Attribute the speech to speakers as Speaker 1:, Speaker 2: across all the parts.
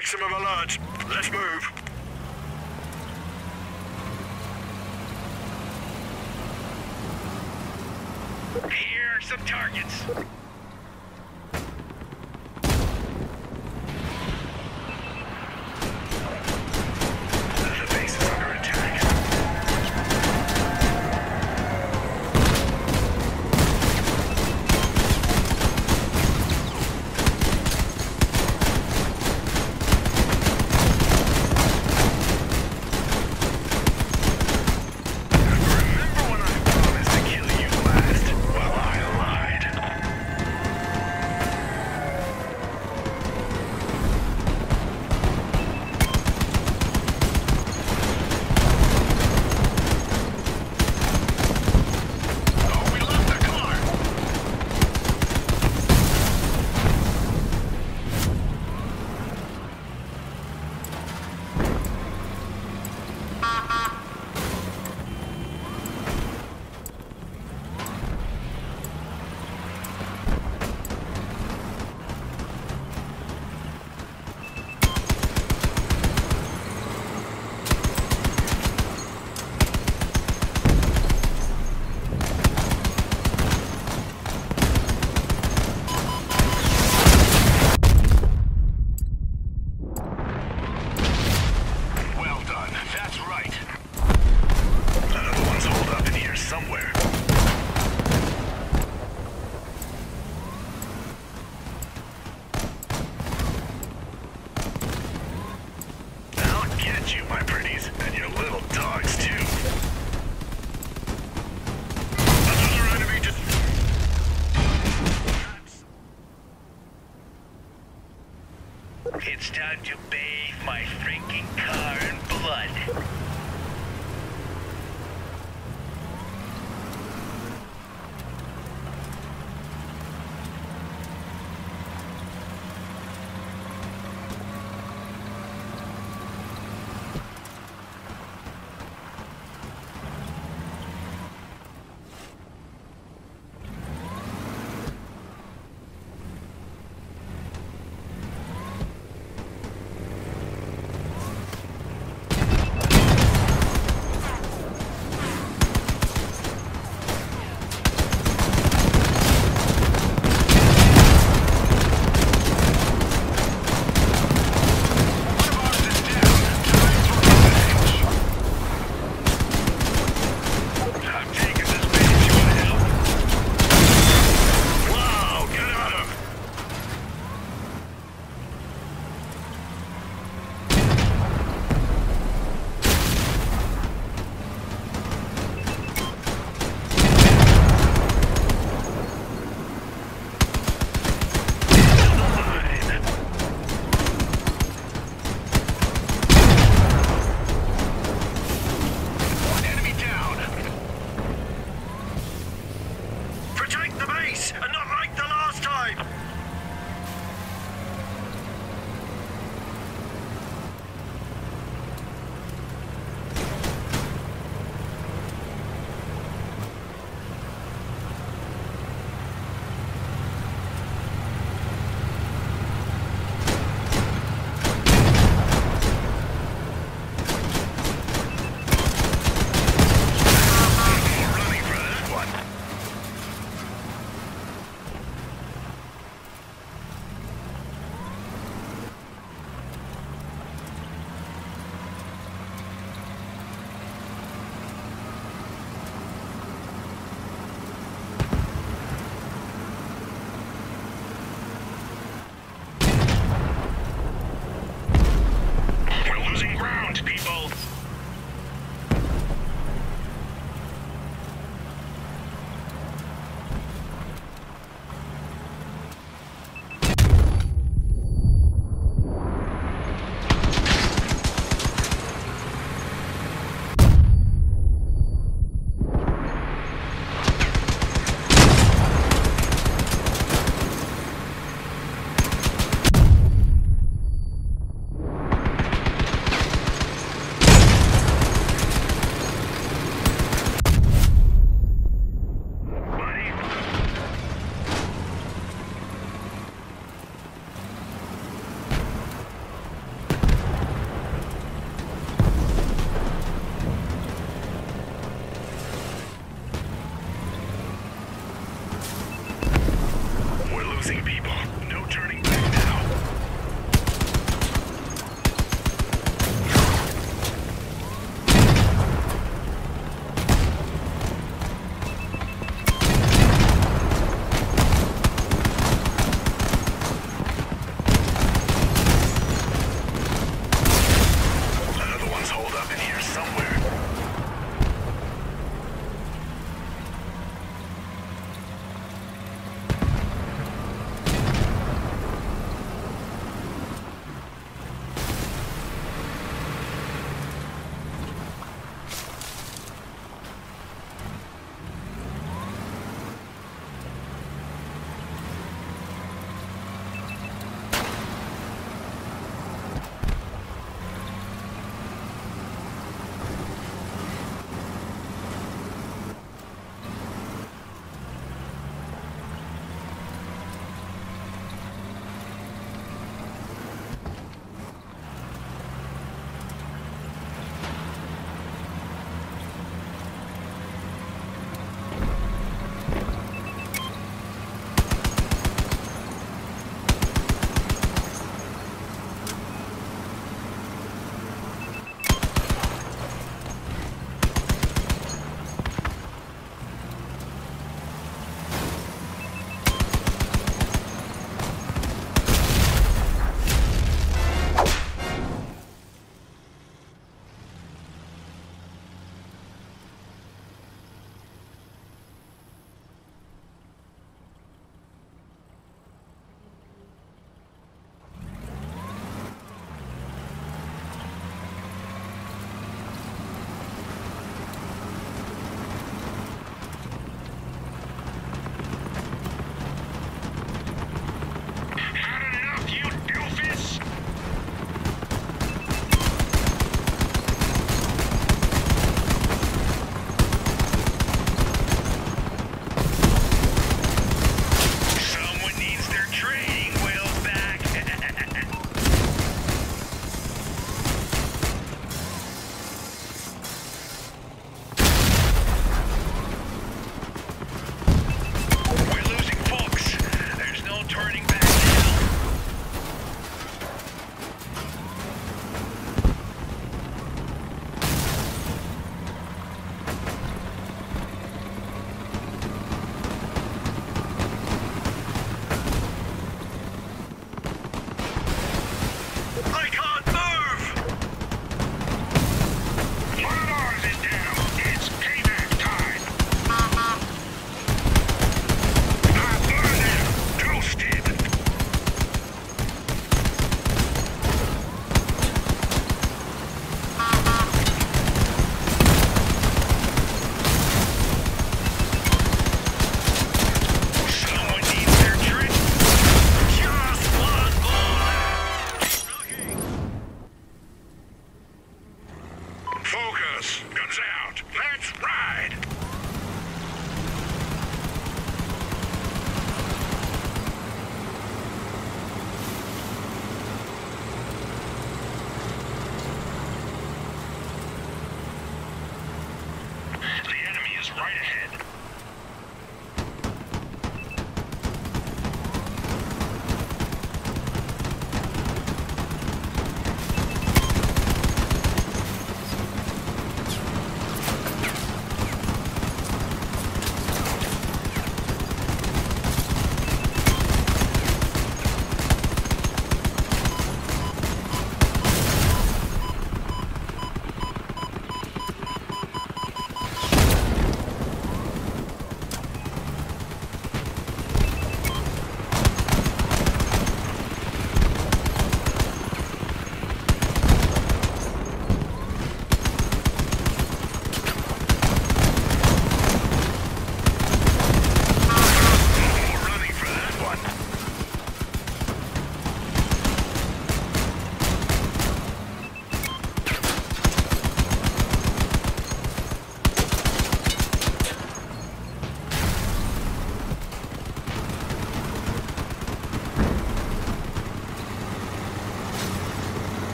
Speaker 1: Maximum alert. Let's move.
Speaker 2: Here are some targets.
Speaker 1: The base is under attack. Remember when I promised to kill you last? Well, I lied. Oh, we left the car! Well done. That's right. Another one's holed up in here somewhere. I'll get you, my pretties, and your little dogs, too. Another enemy just...
Speaker 2: It's time to bathe my freaking car in blood.
Speaker 1: losing people. No turning back now. Another one's holed up in here somewhere.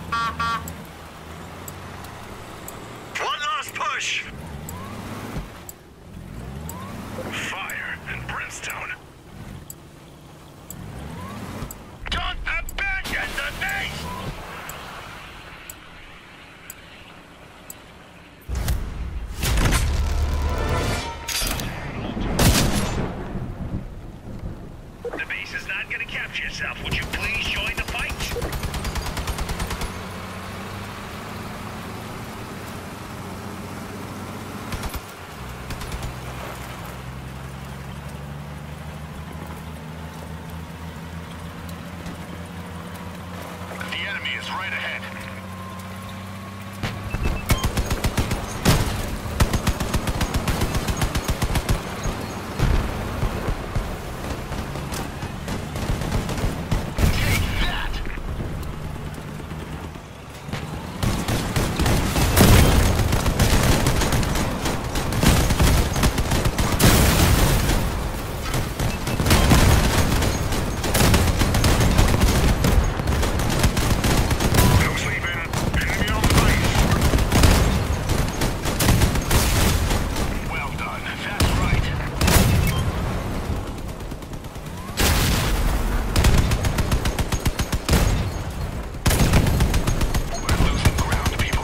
Speaker 1: One last push! Fire and brimstone.
Speaker 2: Don't abandon the base! The base is not gonna capture yourself. Would you please join the fight?
Speaker 1: The enemy is right ahead. Take that! No sleeping. Enemy on the base. Well done. That's right. We're losing ground, people.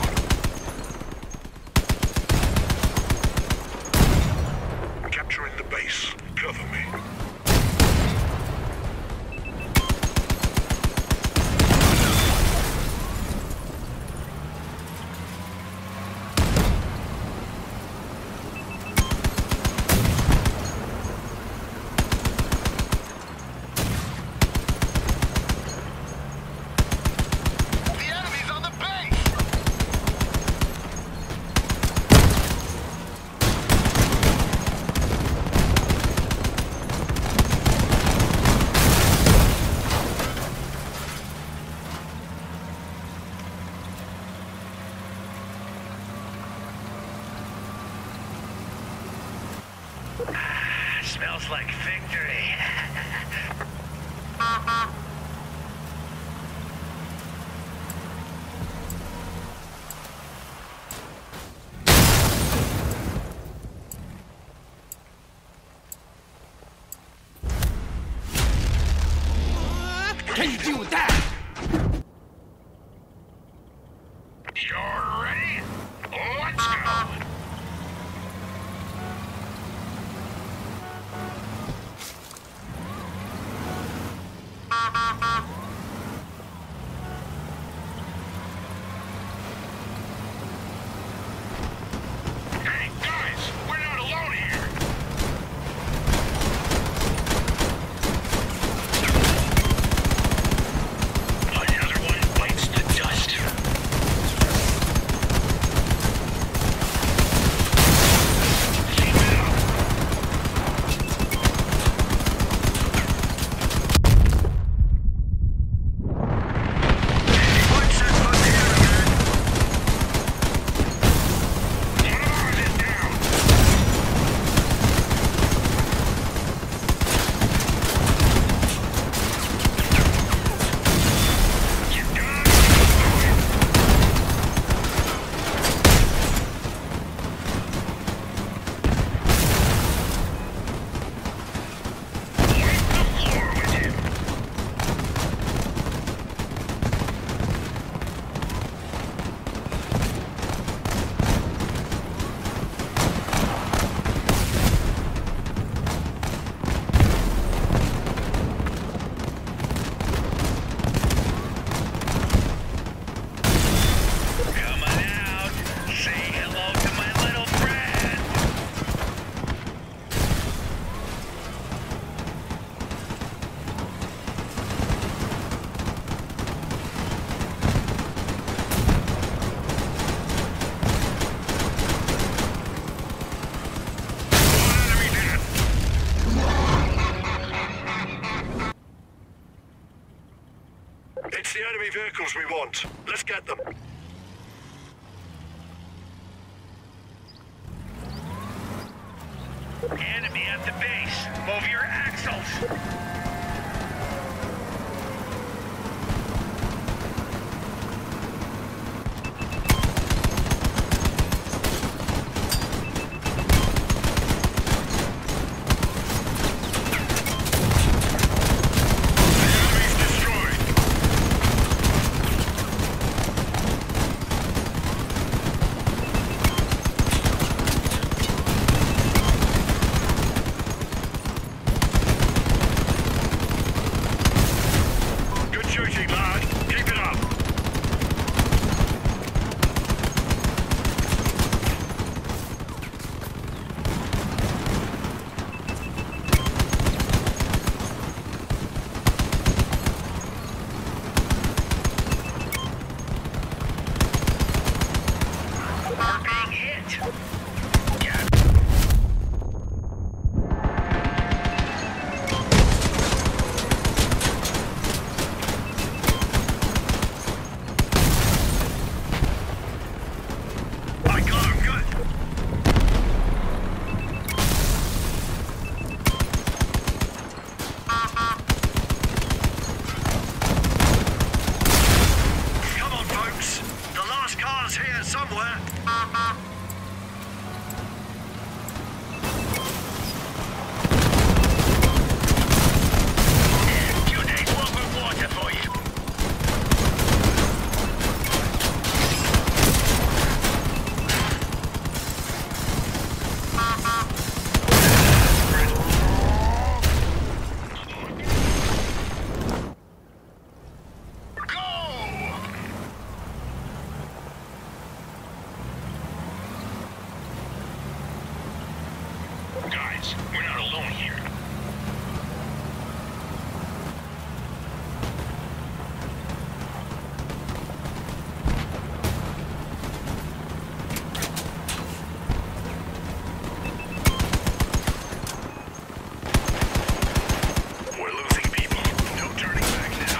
Speaker 1: Capturing the base. Cover me. The enemy's on the base!
Speaker 2: Smells like victory.
Speaker 3: Can you deal with that?
Speaker 1: You're ready? Let's go! Hey, guys! We're not alone here! Another one bites the dust. Keep it up! What's that up here, man? One of ours is down. You done? Wipe the floor with him.
Speaker 2: Come on out. Say hello to my little friend.
Speaker 1: One enemy dead. It's the enemy vehicles we want. Let's get them.
Speaker 2: Enemy at the base. Move your axles.
Speaker 1: somewhere. Few days worth of water for you. Guys, we're not alone here. We're losing people. No turning back now.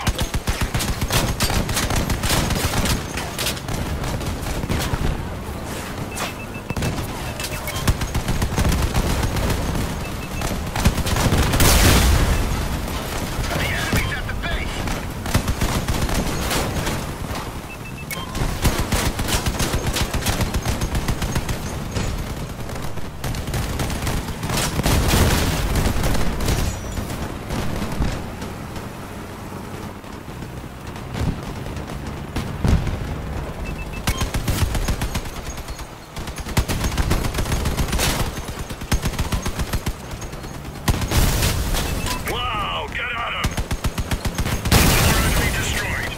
Speaker 1: Wow, get at him! Our enemy destroyed.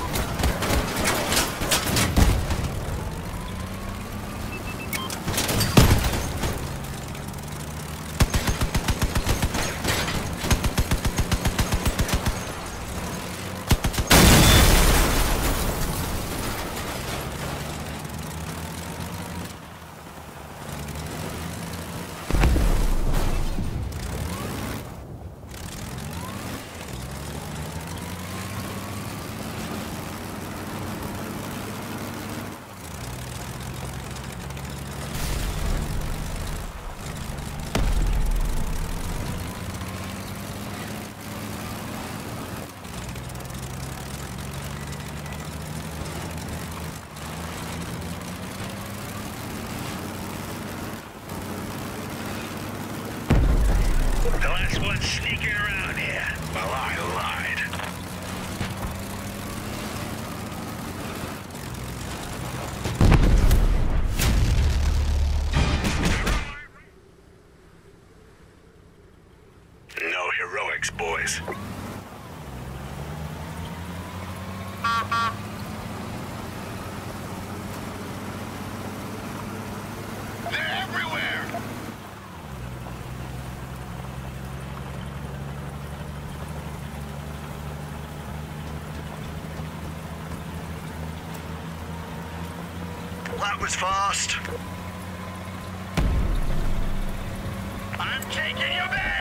Speaker 1: The last one sneaking around here. Well, I lied. No heroics, boys. They're everywhere! That was fast. I'm taking you back!